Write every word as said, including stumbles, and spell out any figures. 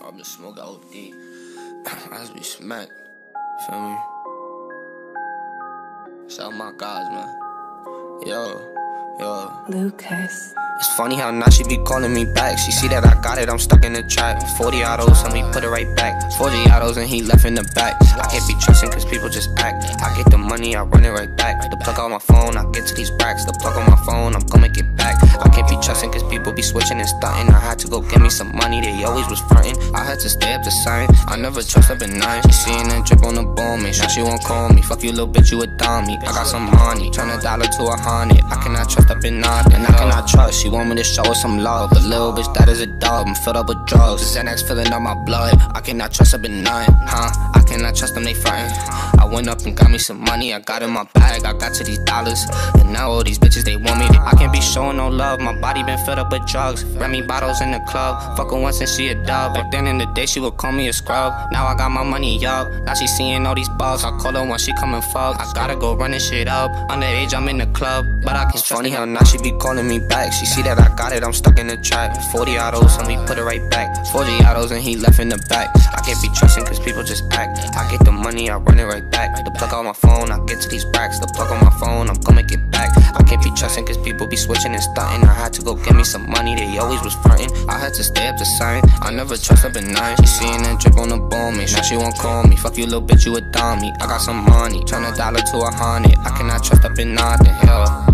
I've been smoking O D. I just be smacked. Feel me? Shout out my guys, man. Yo, yo. Lucas. It's funny how now she be calling me back. She see that I got it, I'm stuck in the trap. Forty autos and we put it right back. Forty autos and he left in the back. I can't be trusting cause people just act. I get the money, I run it right back. The plug on my phone, I get to these racks. The plug on my phone, I'm gonna get back. I can't be trusting cause people be switching and stunting. I had to go get me some money, they always was fronting. I had to stay up to sign. I never trust, I've been nine. She seeing that drip on the ball, make sure she won't call me. Fuck you little bitch, you a dummy. I got some money, turn a dollar to a hundred. I cannot trust, I've been nothing. I cannot trust, she want me to show her some love. But little bitch, that is a dog, I'm filled up with drugs. Xanax filling up my blood. I cannot trust, I've been nine, huh? I cannot trust them, they frontin'. I went up and got me some money, I got in my bag, I got to these dollars. And now all these bitches, they want me. I can't be showing no love, my body been filled up with drugs. Remy bottles in the club, fuck her once and she a dub. Back then in the day, she would call me a scrub. Now I got my money up, now she seeing all these balls. I call her when she come and fuck. I gotta go running shit up, underage, I'm in the club. But I can trust funny how now she be calling me back. She see that I got it, I'm stuck in the trap. Forty autos and we put it right back. Forty autos and he left in the back. I can't be trusting cause people just act. I get the money, I run it right back. The plug on my phone, I get to these racks. The plug on my phone, I'm gonna get back. I can't be trusting cause people be switching and stunting. I had to go get me some money, they always was fronting. I had to stay up to sign. I never trust, I've been nine. She seeing that drip on the ball, make sure she won't call me. Fuck you little bitch, you a dummy. I got some money, turn a dollar to a hundred. I cannot trust, I've been nothing, yeah.